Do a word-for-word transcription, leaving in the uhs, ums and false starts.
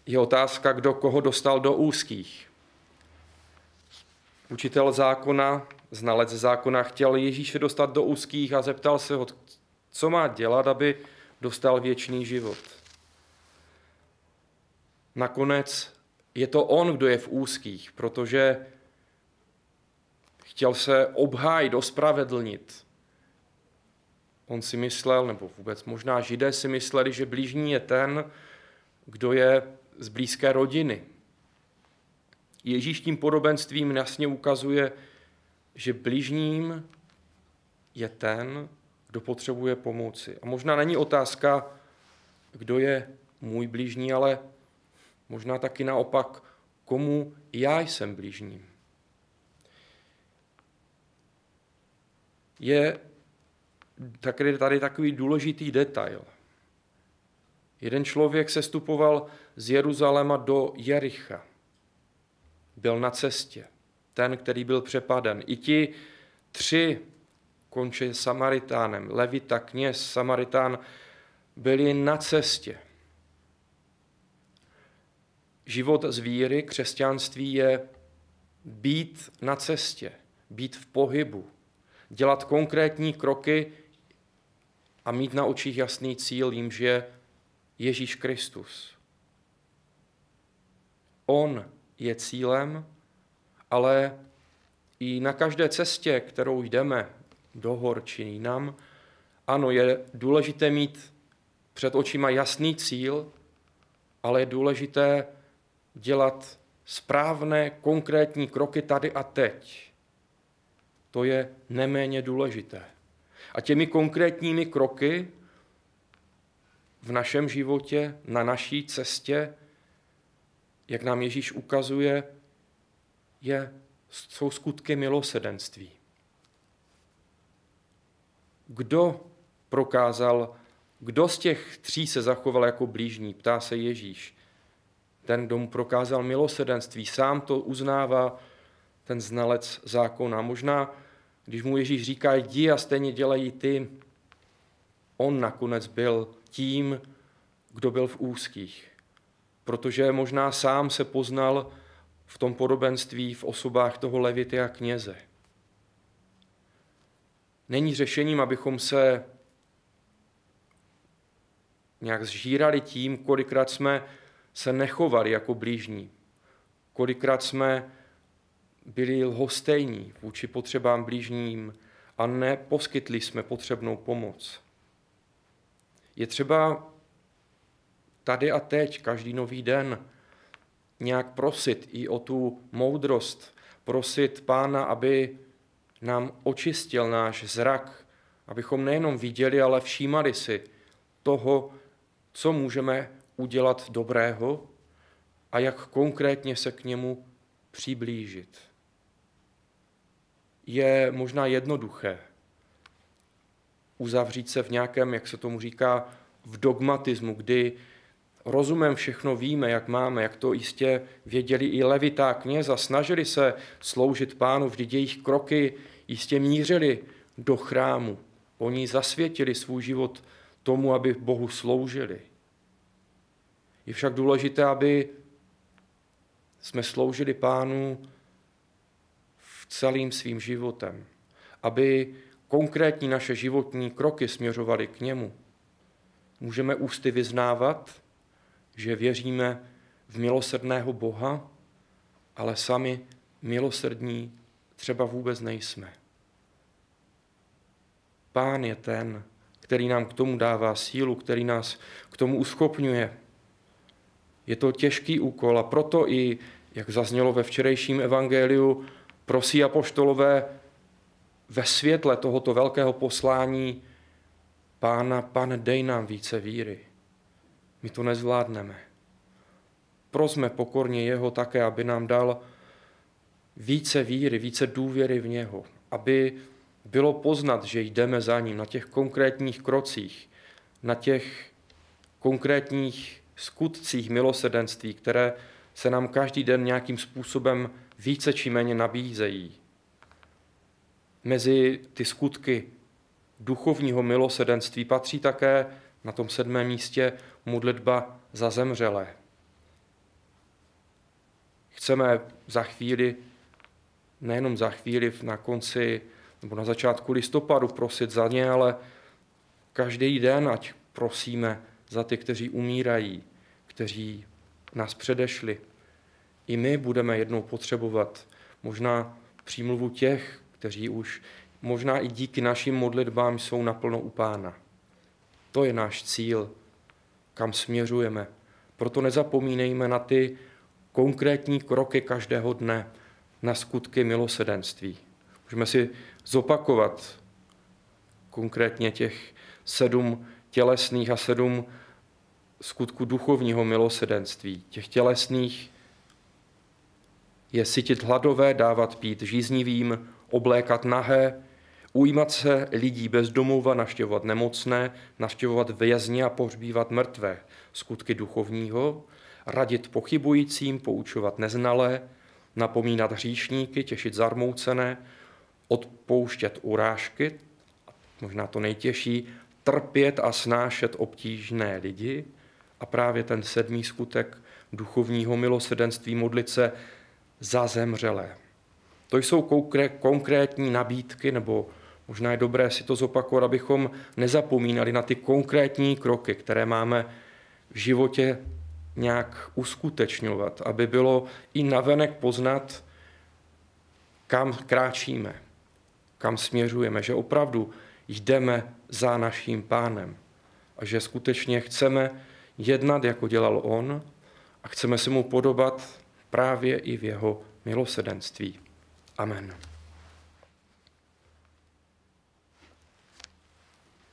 je otázka, kdo koho dostal do úzkých. Učitel zákona, znalec zákona chtěl Ježíše dostat do úzkých a zeptal se ho, co má dělat, aby dostal věčný život. Nakonec je to on, kdo je v úzkých, protože chtěl se obhájit, ospravedlnit. On si myslel, nebo vůbec možná Židé si mysleli, že blížní je ten, kdo je z blízké rodiny. Ježíš tím podobenstvím jasně ukazuje, že blížním je ten, kdo potřebuje pomoci. A možná není otázka, kdo je můj blížní, ale možná taky naopak, komu já jsem blížním. Je tady, tady takový důležitý detail. Jeden člověk sestupoval z Jeruzaléma do Jericha. Byl na cestě. Ten, který byl přepaden. I ti tři, konče Samaritánem, Levita, kněz, Samaritán, byli na cestě. Život z víry, křesťanství je být na cestě, být v pohybu, dělat konkrétní kroky a mít na očích jasný cíl, jímž je Ježíš Kristus. On je cílem, ale i na každé cestě, kterou jdeme do hor či jinam, ano, je důležité mít před očima jasný cíl, ale je důležité dělat správné, konkrétní kroky tady a teď. To je neméně důležité. A těmi konkrétními kroky v našem životě, na naší cestě, jak nám Ježíš ukazuje, je, jsou skutky milosrdenství. Kdo prokázal, kdo z těch tří se zachoval jako blížní, ptá se Ježíš. Ten, kdo mu prokázal milosrdenství, sám to uznává ten znalec zákona. Možná, když mu Ježíš říká, jdi a stejně dělají ty, on nakonec byl tím, kdo byl v úzkých. Protože možná sám se poznal v tom podobenství v osobách toho Levity a kněze. Není řešením, abychom se nějak zžírali tím, kolikrát jsme se nechovali jako blížní. Kolikrát jsme byli lhostejní vůči potřebám blížním a neposkytli jsme potřebnou pomoc. Je třeba tady a teď, každý nový den, nějak prosit i o tu moudrost, prosit Pána, aby nám očistil náš zrak, abychom nejenom viděli, ale všímali si toho, co můžeme udělat dobrého a jak konkrétně se k němu přiblížit. Je možná jednoduché uzavřít se v nějakém, jak se tomu říká, v dogmatismu, kdy rozumem všechno víme, jak máme, jak to jistě věděli i Levita a kněz a snažili se sloužit Pánu, vždyť jejich kroky jistě mířili do chrámu. Oni zasvětili svůj život tomu, aby Bohu sloužili. Je však důležité, aby jsme sloužili Pánu v celým svým životem, aby konkrétní naše životní kroky směřovaly k němu. Můžeme ústy vyznávat, že věříme v milosrdného Boha, ale sami milosrdní třeba vůbec nejsme. Pán je ten, který nám k tomu dává sílu, který nás k tomu uschopňuje. Je to těžký úkol a proto i, jak zaznělo ve včerejším evangeliu, prosí apoštolové ve světle tohoto velkého poslání Pána, Pane, dej nám více víry. My to nezvládneme. Prosme pokorně jeho také, aby nám dal více víry, více důvěry v něho, aby bylo poznat, že jdeme za ním na těch konkrétních krocích, na těch konkrétních skutcích milosrdenství, které se nám každý den nějakým způsobem více či méně nabízejí. Mezi ty skutky duchovního milosrdenství patří také na tom sedmém místě modlitba za zemřelé. chceme za chvíli, nejenom za chvíli na konci nebo na začátku listopadu prosit za ně, ale každý den, ať prosíme za ty, kteří umírají, kteří nás předešli. I my budeme jednou potřebovat možná přímluvu těch, kteří už možná i díky našim modlitbám jsou naplno u Pána. To je náš cíl, kam směřujeme. Proto nezapomínejme na ty konkrétní kroky každého dne, na skutky milosedenství. Můžeme si zopakovat konkrétně těch sedm tělesných a sedm skutků duchovního milosedenství. Těch tělesných je sytit hladové, dávat pít žíznivým, oblékat nahé, ujímat se lidí bez domova, navštěvovat nemocné, navštěvovat vězně a pohřbívat mrtvé. Skutky duchovního, radit pochybujícím, poučovat neznalé, napomínat hříšníky, těšit zarmoucené, odpouštět urážky, možná to nejtěžší, trpět a snášet obtížné lidi. A právě ten sedmý skutek duchovního milosedenství, modlit se za zemřelé. To jsou konkrétní nabídky, nebo možná je dobré si to zopakovat, abychom nezapomínali na ty konkrétní kroky, které máme v životě nějak uskutečňovat, aby bylo i navenek poznat, kam kráčíme, kam směřujeme, že opravdu jdeme za naším Pánem a že skutečně chceme jednat, jako dělal on, a chceme se mu podobat právě i v jeho milosedenství. Amen.